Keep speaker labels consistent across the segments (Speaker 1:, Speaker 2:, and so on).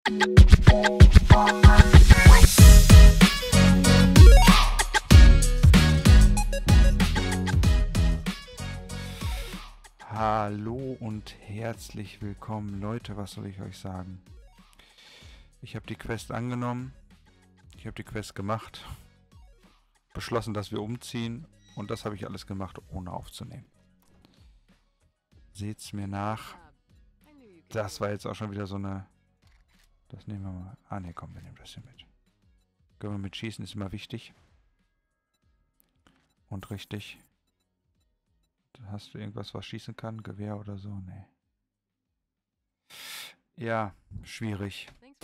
Speaker 1: Hallo und herzlich willkommen. Leute, was soll ich euch sagen? Ich habe die Quest angenommen, ich habe die Quest gemacht, beschlossen, dass wir umziehen und das habe ich alles gemacht, ohne aufzunehmen. Seht's mir nach. Das war jetzt auch schon wieder so eine... Das nehmen wir mal... Ah ne, komm, wir nehmen das hier mit. Können wir mit schießen, ist immer wichtig. Und richtig. Hast du irgendwas, was schießen kann? Gewehr oder so? Nee. Ja, schwierig.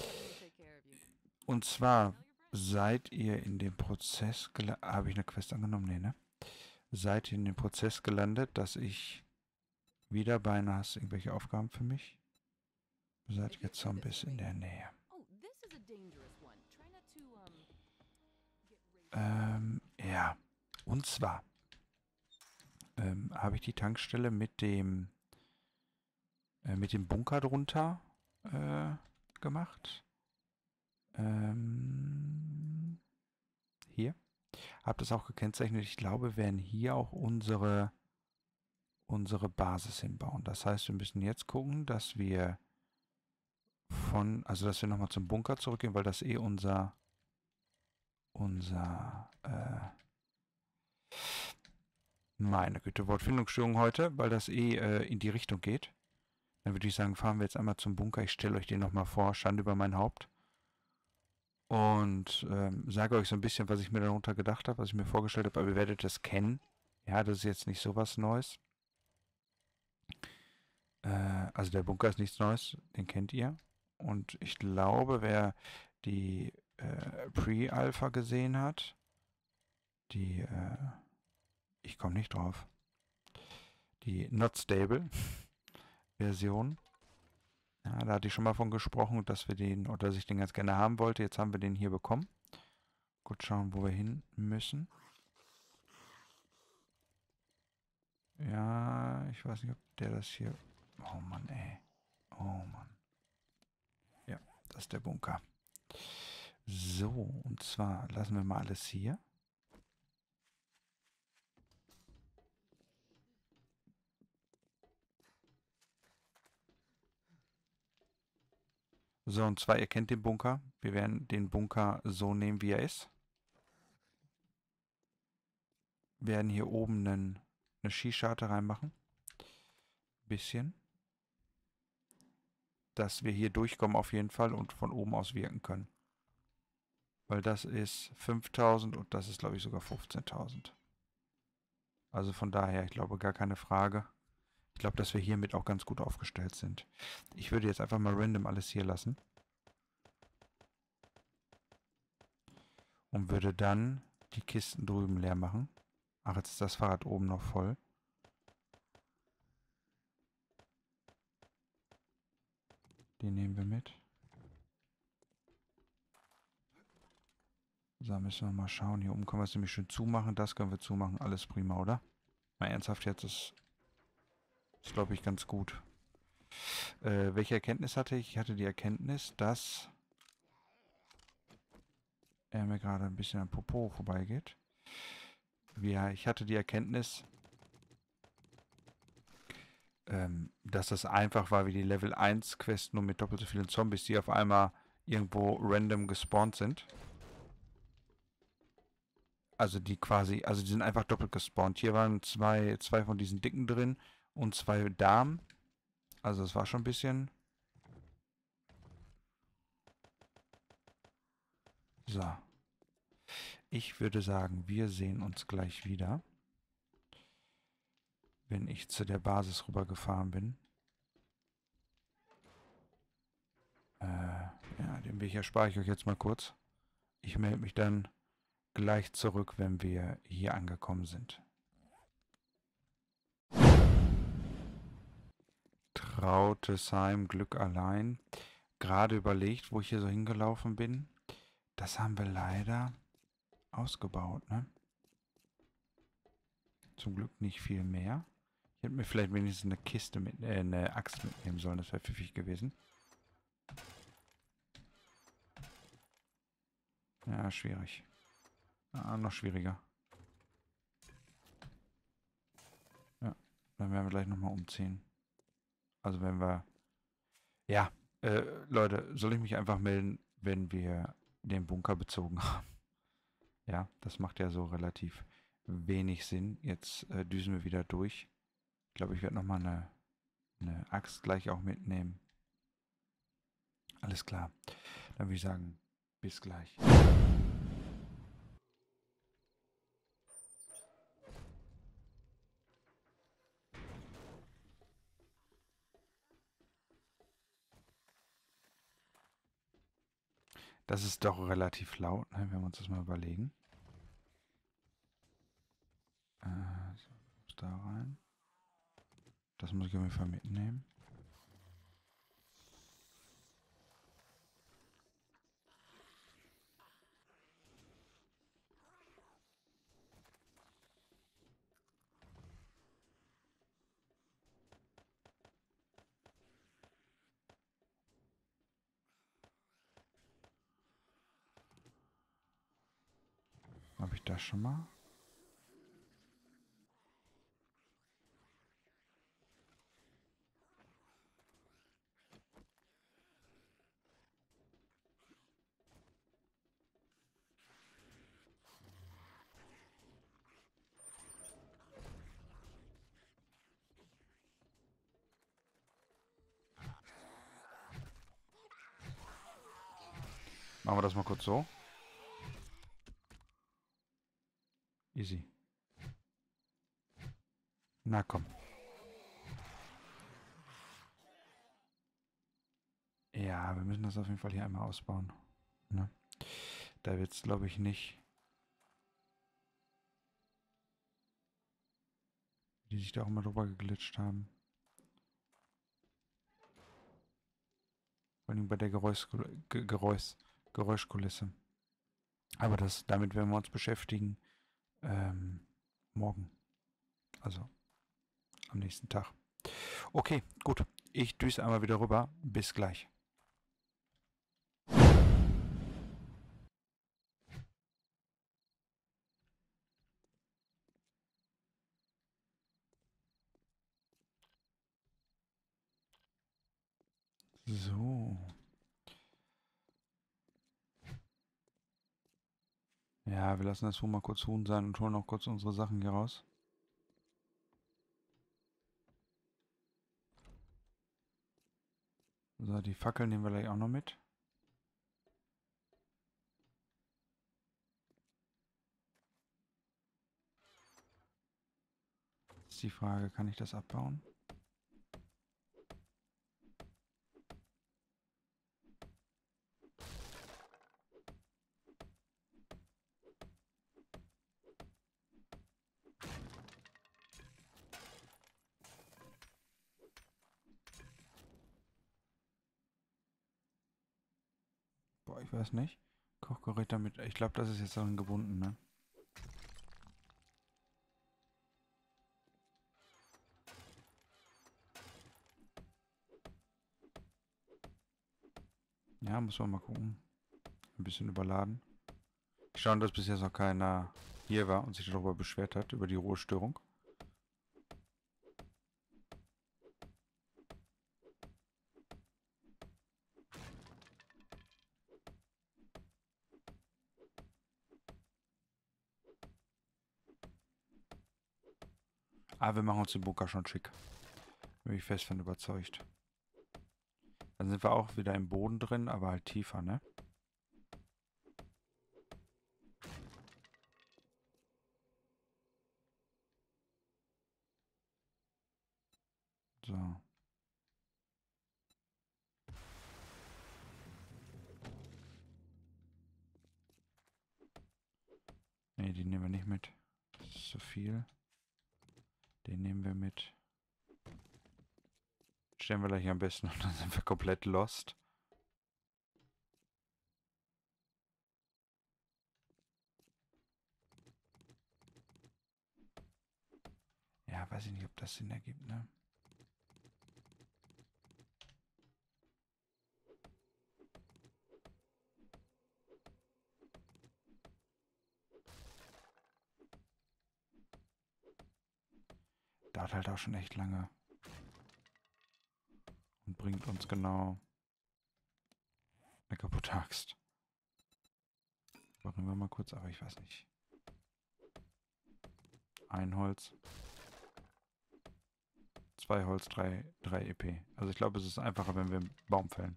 Speaker 1: Und zwar seid ihr in dem Prozess gelandet... Habe ich eine Quest angenommen? Nee, ne? Seid ihr in dem Prozess gelandet, dass ich wieder beinahe... Hast du irgendwelche Aufgaben für mich? Seid ihr Zombies in der Nähe? Ja. Und zwar habe ich die Tankstelle mit dem Bunker drunter gemacht. Hier. Habe das auch gekennzeichnet. Ich glaube, wir werden hier auch unsere Basis hinbauen. Das heißt, wir müssen jetzt gucken, dass wir dass wir nochmal zum Bunker zurückgehen, weil das eh meine Güte, Wortfindungsstörung heute, weil das eh in die Richtung geht. Dann würde ich sagen, fahren wir jetzt einmal zum Bunker. Ich stelle euch den nochmal vor, Schande über mein Haupt. Und sage euch so ein bisschen, was ich mir darunter gedacht habe, was ich mir vorgestellt habe, aber ihr werdet das kennen. Ja, das ist jetzt nicht so was Neues. Also der Bunker ist nichts Neues, den kennt ihr. Und ich glaube, wer die Pre-Alpha gesehen hat, ich komme nicht drauf, die Not Stable Version, ja, da hatte ich schon mal von gesprochen, dass wir den, oder dass ich den ganz gerne haben wollte. Jetzt haben wir den hier bekommen. Gut schauen, wo wir hin müssen. Ja, ich weiß nicht, ob der das hier... Oh Mann, ey. Oh Mann. Ja, das ist der Bunker. So, und zwar lassen wir mal alles hier. So, und zwar, ihr kennt den Bunker. Wir werden den Bunker so nehmen, wie er ist. Wir werden hier oben eine Schießscharte reinmachen. Bisschen. Dass wir hier durchkommen auf jeden Fall und von oben aus wirken können. Weil das ist 5.000 und das ist, glaube ich, sogar 15.000. Also von daher, ich glaube, gar keine Frage. Ich glaube, dass wir hiermit auch ganz gut aufgestellt sind. Ich würde jetzt einfach mal random alles hier lassen. Und würde dann die Kisten drüben leer machen. Ach, jetzt ist das Fahrrad oben noch voll. Die nehmen wir mit. So, müssen wir mal schauen. Hier oben können wir es nämlich schön zumachen. Das können wir zumachen. Alles prima, oder? Mal ernsthaft jetzt, ist glaube ich, ganz gut. Welche Erkenntnis hatte ich? Ich hatte die Erkenntnis, dass er mir gerade ein bisschen am Popo vorbeigeht. Ja, ich hatte die Erkenntnis, dass das einfach war wie die Level 1 Quest, nur mit doppelt so vielen Zombies, die auf einmal irgendwo random gespawnt sind. Also die sind einfach doppelt gespawnt. Hier waren zwei von diesen Dicken drin und 2 Damen. Also es war schon ein bisschen... So. Ich würde sagen, wir sehen uns gleich wieder, wenn ich zu der Basis rübergefahren bin. Ja, den Weg erspare ich euch jetzt mal kurz. Ich melde mich dann gleich zurück, wenn wir hier angekommen sind. Trautesheim, Glück allein. Gerade überlegt, wo ich hier so hingelaufen bin. Das haben wir leider ausgebaut, ne? Zum Glück nicht viel mehr. Ich hätte mir vielleicht wenigstens eine Kiste mit, eine Axt mitnehmen sollen. Das wäre pfiffig gewesen. Ja, schwierig. Ah, noch schwieriger. Ja, dann werden wir gleich nochmal umziehen. Also wenn wir... Ja, Leute, soll ich mich einfach melden, wenn wir den Bunker bezogen haben? Ja, das macht ja so relativ wenig Sinn. Jetzt düsen wir wieder durch. Ich glaube, ich werde nochmal eine Axt gleich auch mitnehmen. Alles klar. Dann würde ich sagen, bis gleich. Das ist doch relativ laut, ne, wenn wir uns das mal überlegen. So, da rein. Das muss ich auf jeden Fall mitnehmen. Habe ich das schon mal? Machen wir das mal kurz so. Easy. Na komm. Ja, wir müssen das auf jeden Fall hier einmal ausbauen. Ne? Da wird es, glaube ich, nicht... Die sich da auch mal drüber geglitscht haben. Vor allem bei der Geräuschkulisse. Aber damit werden wir uns beschäftigen morgen. Also am nächsten Tag. Okay, gut. Ich düse einmal wieder rüber. Bis gleich. So. Ja, wir lassen das Huhn mal kurz Huhn sein und holen noch kurz unsere Sachen hier raus. So, die Fackel nehmen wir gleich auch noch mit. Jetzt ist die Frage, kann ich das abbauen? Boah, ich weiß nicht. Kochgerät damit. Ich glaube, das ist jetzt dann gebunden, ne? Ja, muss man mal gucken. Ein bisschen überladen. Ich schaue, dass bis jetzt noch keiner hier war und sich darüber beschwert hat, über die Ruhestörung. Aber wir machen uns den Bunker schon schick. Bin ich fest von überzeugt. Dann sind wir auch wieder im Boden drin, aber halt tiefer, ne? So. Ne, die nehmen wir nicht mit. Das ist zu viel. Den nehmen wir mit. Stellen wir gleich am besten und dann sind wir komplett lost. Ja, weiß ich nicht, ob das Sinn ergibt, ne? dauert halt auch schon echt lange. Und bringt uns genau eine kaputte Axt. Machen wir mal kurz, aber ich weiß nicht. Ein Holz. 2 Holz, 3 EP. Also ich glaube, es ist einfacher, wenn wir einen Baum fällen.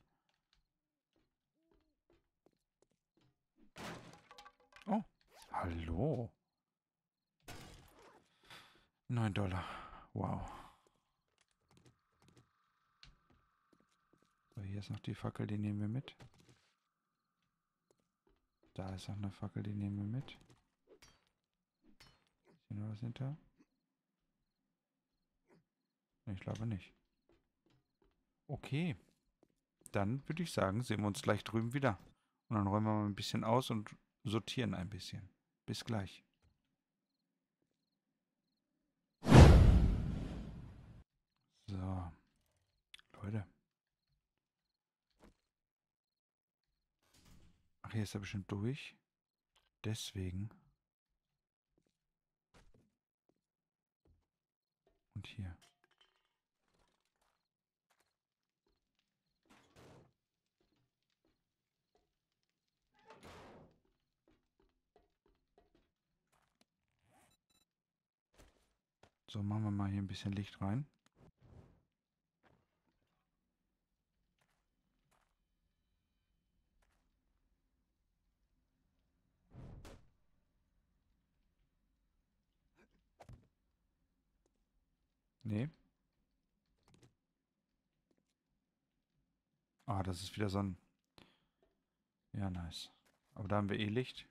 Speaker 1: Oh, hallo. $9. Wow. So, hier ist noch die Fackel, die nehmen wir mit. Da ist noch eine Fackel, die nehmen wir mit. Ist hier noch was hinter? Ich glaube nicht. Okay, dann würde ich sagen, sehen wir uns gleich drüben wieder. Und dann räumen wir mal ein bisschen aus und sortieren ein bisschen. Bis gleich. So, Leute. Ach, hier ist er bestimmt durch. Deswegen. Und hier. So, machen wir mal hier ein bisschen Licht rein. Nee. Ah, das ist wieder so ein... Ja, nice. Aber da haben wir eh Licht.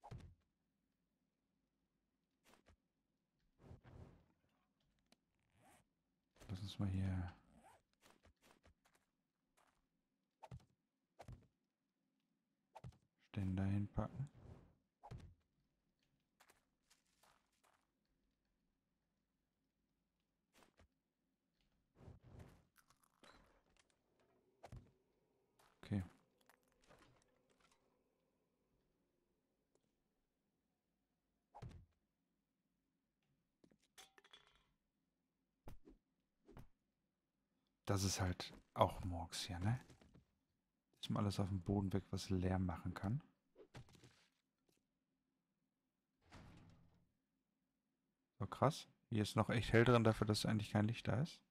Speaker 1: Lass uns mal hier... Ständer hinpacken. Okay. Das ist halt auch Murks hier, ne? Dass man alles auf dem Boden weg, was Lärm machen kann. So krass. Hier ist noch echt hell drin dafür, dass eigentlich kein Licht da ist.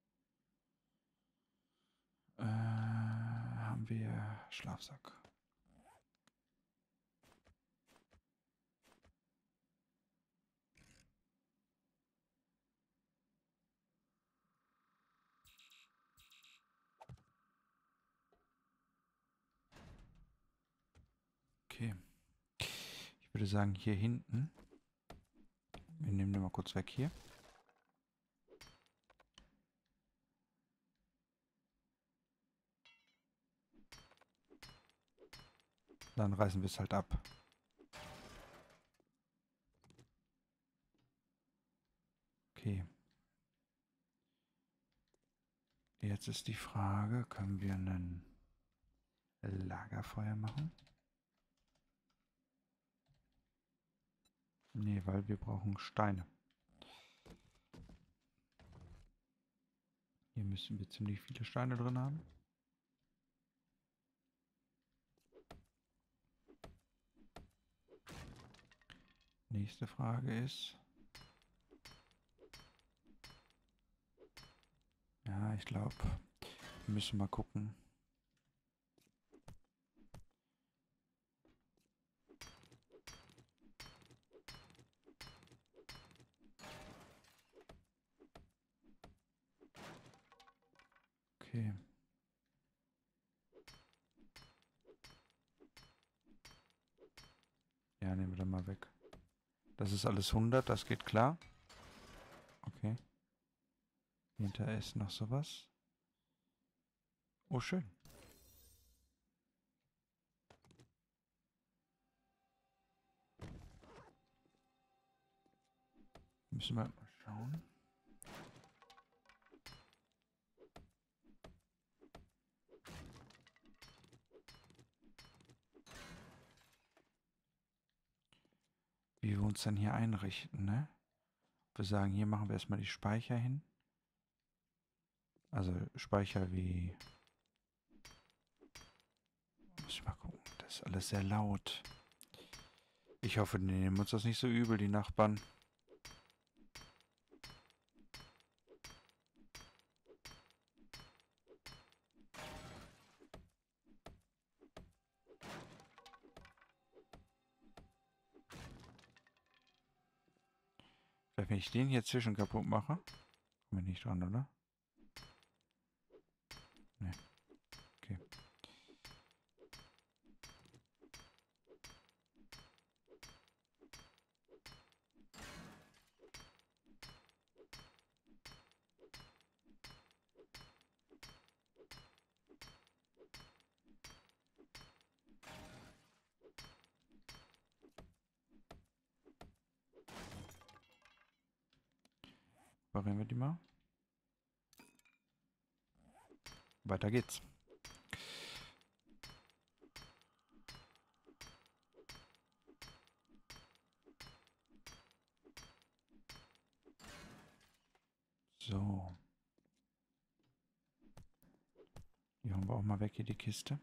Speaker 1: Haben wir Schlafsack. Okay. Ich würde sagen, hier hinten. Wir nehmen den mal kurz weg hier. Dann reißen wir es halt ab. Okay. Jetzt ist die Frage, können wir ein Lagerfeuer machen? Nee, weil wir brauchen Steine. Hier müssen wir ziemlich viele Steine drin haben. Nächste Frage ist... Ja, ich glaube, wir müssen mal gucken. Okay. Ja, nehmen wir dann mal weg. Das ist alles 100, das geht klar. Okay. Hinter ist noch sowas. Oh, schön. Müssen wir mal schauen. Wie wir uns dann hier einrichten, ne? Wir sagen, hier machen wir erstmal die Speicher hin. Also Speicher wie... Muss ich mal gucken. Das ist alles sehr laut. Ich hoffe, die nehmen uns das nicht so übel, die Nachbarn. Vielleicht, wenn ich den hier zwischen kaputt mache, kommen wir nicht dran, oder? Ne, okay. Reparieren wir die mal. Weiter geht's. So. Die hauen wir auch mal weg, hier die Kiste.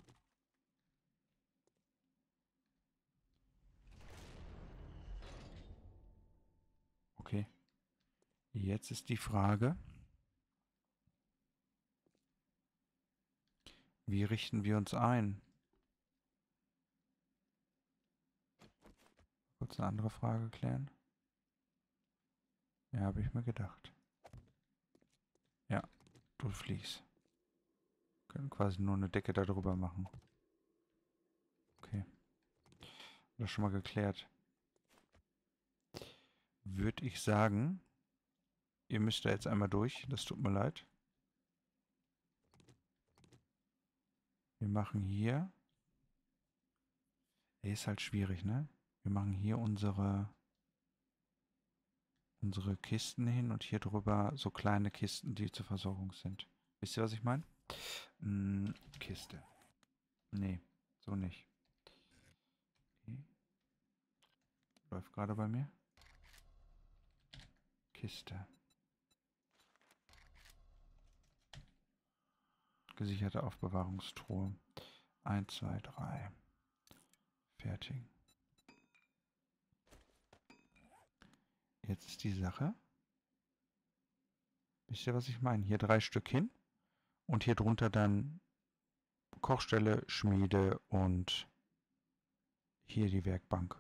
Speaker 1: Okay. Jetzt ist die Frage, wie richten wir uns ein? Kurz eine andere Frage klären. Ja, habe ich mir gedacht. Ja, du fliegst. Können quasi nur eine Decke darüber machen. Okay. Das schon mal geklärt. Würde ich sagen, ihr müsst da jetzt einmal durch. Das tut mir leid. Wir machen hier... Ist halt schwierig, ne? Wir machen hier unsere Kisten hin und hier drüber so kleine Kisten, die zur Versorgung sind. Wisst ihr, was ich meine? Kiste. Nee, so nicht. Okay. Läuft gerade bei mir. Kiste. Gesicherte Aufbewahrungstruhe. 1, 2, 3. Fertig. Jetzt ist die Sache. Wisst ihr, was ich meine? Hier 3 Stück hin. Und hier drunter dann Kochstelle, Schmiede und hier die Werkbank.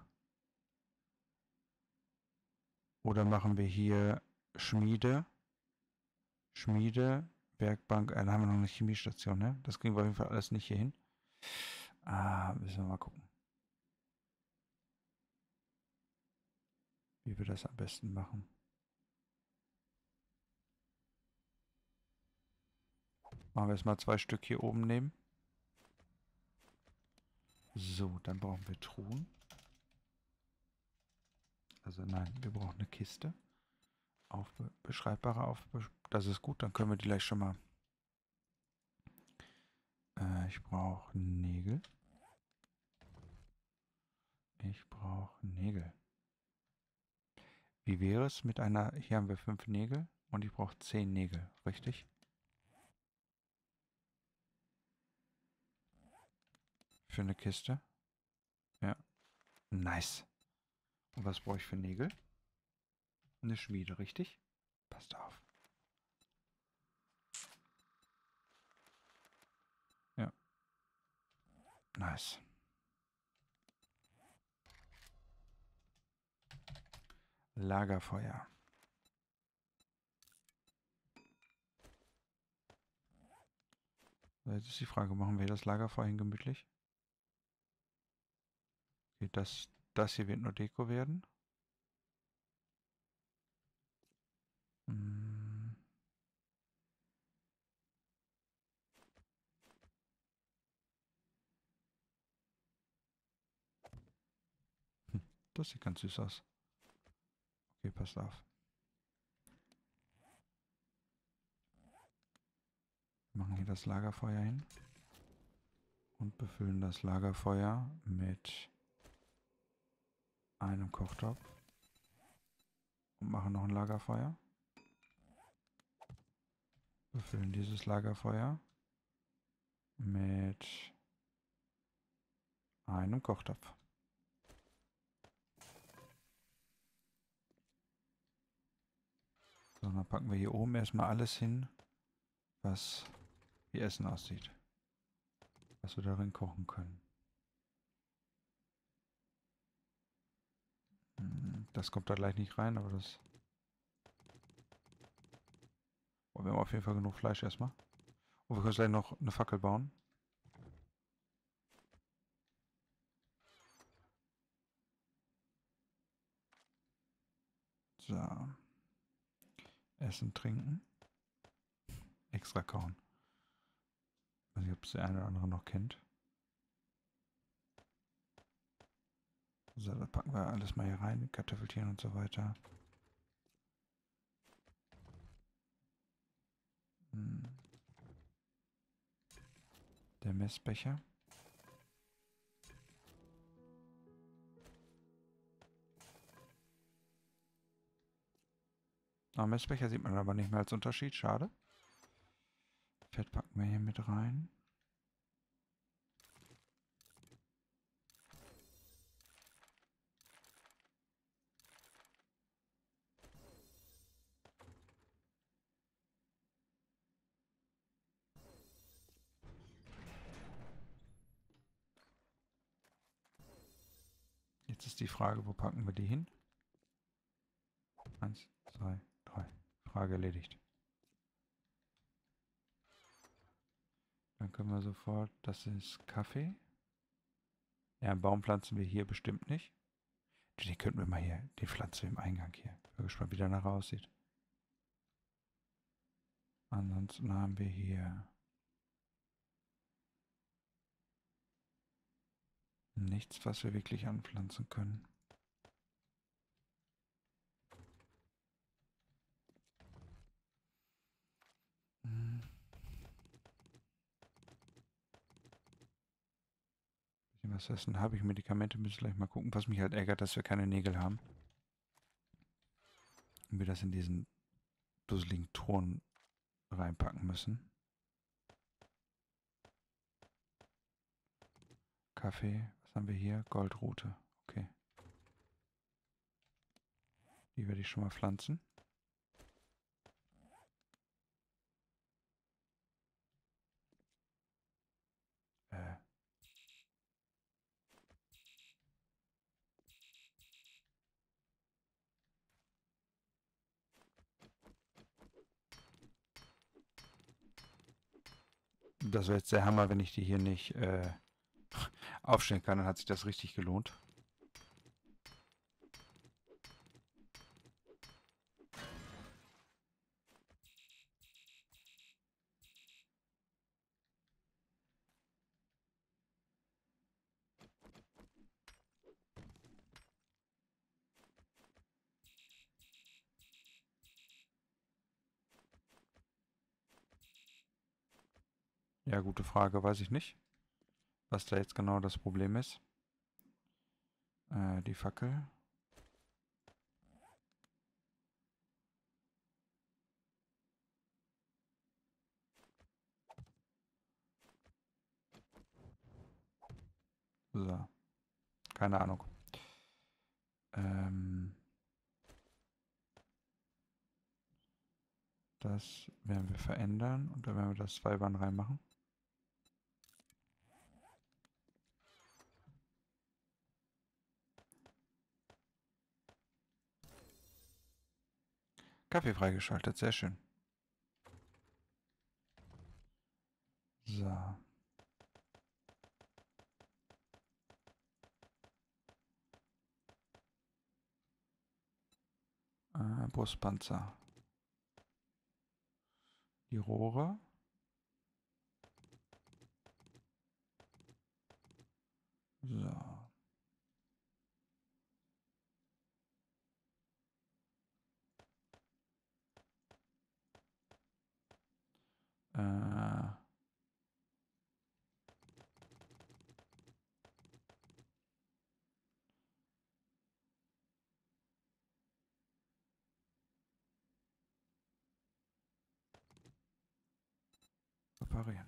Speaker 1: Oder machen wir hier Schmiede, Werkbank. Dann haben wir noch eine Chemiestation, ne? Das kriegen wir auf jeden Fall alles nicht hier hin. Müssen wir mal gucken. Wie wir das am besten machen. Machen wir erstmal 2 Stück hier oben nehmen. So, dann brauchen wir Truhen. Also nein, wir brauchen eine Kiste. Beschreibbare das ist gut, dann können wir die gleich schon mal... ich brauche Nägel. Wie wäre es mit einer... Hier haben wir 5 Nägel und ich brauche 10 Nägel, richtig? Für eine Kiste. Ja. Nice. Und was brauche ich für Nägel? Eine Schmiede, richtig? Passt auf. Ja. Nice. Lagerfeuer. Jetzt ist die Frage, machen wir das Lagerfeuer hin gemütlich? Okay, das hier wird nur Deko werden. Hm. Das sieht ganz süß aus. Okay, passt auf. Wir machen hier das Lagerfeuer hin. Und befüllen das Lagerfeuer mit einem Kochtopf Und machen noch ein Lagerfeuer. Befüllen dieses Lagerfeuer mit einem Kochtopf. So, dann packen wir hier oben erstmal alles hin, was wie Essen aussieht. Was wir darin kochen können. Das kommt da gleich nicht rein, aber das... Oh, wir haben auf jeden Fall genug Fleisch erstmal. Und wir können gleich noch eine Fackel bauen. So. Essen, trinken. Extra kauen. Ich weiß nicht, ob es der eine oder andere noch kennt. So, da packen wir alles mal hier rein. Kartoffelchen und so weiter. Der Messbecher. Messbecher sieht man aber nicht mehr als Unterschied. Schade. Fett packen wir hier mit rein. Jetzt ist die Frage, wo packen wir die hin? 1, 2, 3. Frage erledigt. Dann können wir sofort, das ist Kaffee. Ja, einen Baum pflanzen wir hier bestimmt nicht. Den könnten wir mal hier, den pflanzen wir im Eingang hier. Ich bin gespannt, wie der nachher aussieht. Ansonsten haben wir hier nichts, was wir wirklich anpflanzen können. Was essen habe ich? Medikamente, müssen gleich mal gucken. Was mich halt ärgert, dass wir keine Nägel haben. Und wir das in diesen dusseligen Ton reinpacken müssen. Kaffee, was haben wir hier? Goldrute, okay. Die werde ich schon mal pflanzen. Das wäre jetzt der Hammer, wenn ich die hier nicht aufstellen kann, dann hat sich das richtig gelohnt. Ja, gute Frage, weiß ich nicht, was da jetzt genau das Problem ist. Die Fackel. So, keine Ahnung. Das werden wir verändern und dann werden wir das Zweiband reinmachen. Kaffee freigeschaltet, sehr schön. So. Brustpanzer. Die Rohre. So. reparieren.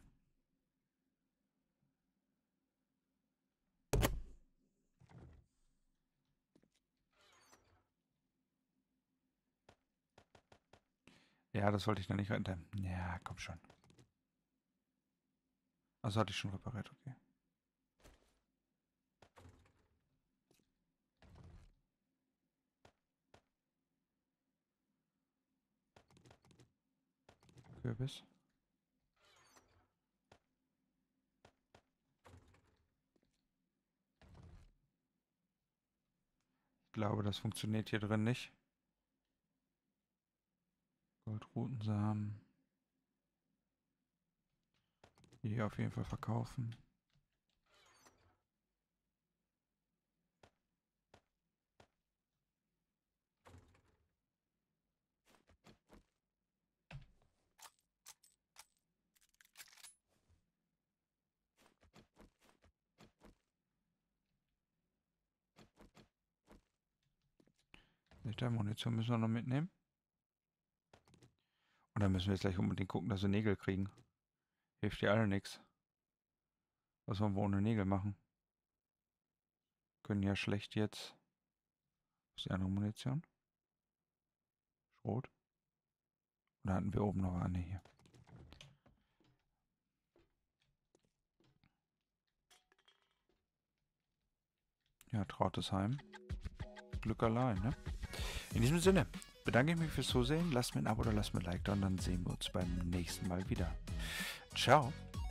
Speaker 1: Ja, das wollte ich noch nicht retten. Ja, komm schon. Also hatte ich schon repariert, okay. Kürbis. Ich glaube, das funktioniert hier drin nicht. Goldrutensamen. Hier auf jeden Fall verkaufen. Liter Munition müssen wir noch mitnehmen. Und dann müssen wir jetzt gleich unbedingt gucken, dass wir Nägel kriegen. Hilft dir alle nichts. Was wollen wir ohne Nägel machen? Können ja schlecht jetzt. Was ist die andere Munition? Schrot. Oder hatten wir oben noch eine hier? Ja, Trautesheim. Glück allein, ne? In diesem Sinne bedanke ich mich fürs Zusehen. Lasst mir ein Abo oder lasst mir ein Like da und dann sehen wir uns beim nächsten Mal wieder. Ciao.